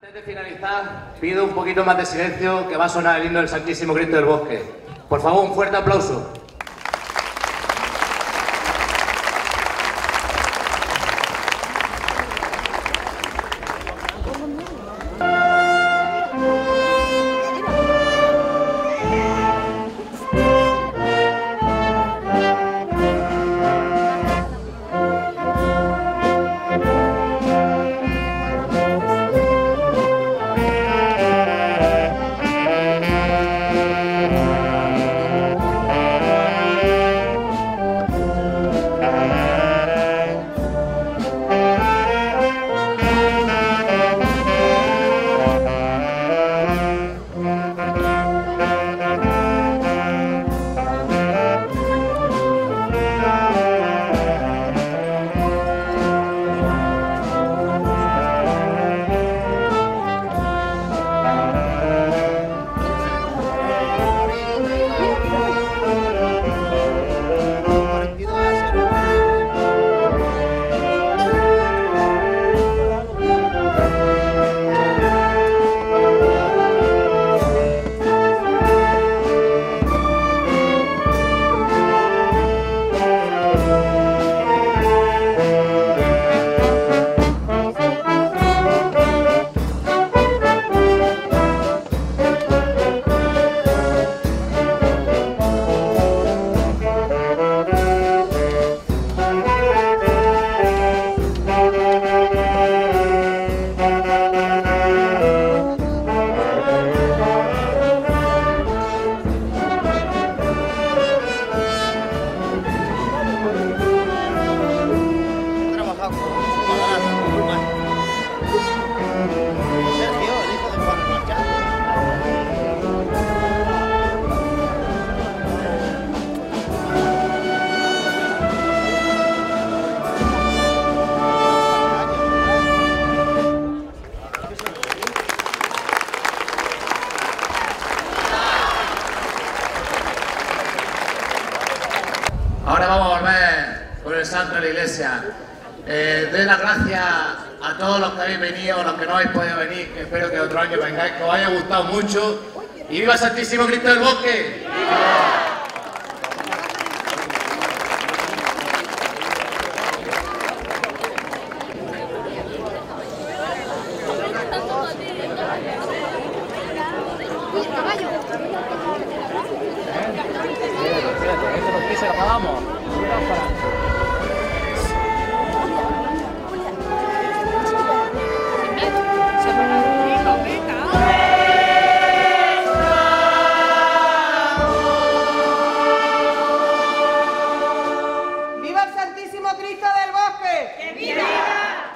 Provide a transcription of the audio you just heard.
Antes de finalizar, pido un poquito más de silencio, que va a sonar el himno del Santísimo Cristo del Bosque. Por favor, un fuerte aplauso. Ahora vamos a volver con el santo de la iglesia. Doy las gracias a todos los que habéis venido, los que no habéis podido venir, que espero que otro año vengáis, que os haya gustado mucho. ¡Y viva Santísimo Cristo del Bosque! ¡Viva el Santísimo Cristo del Bosque! ¡Que viva!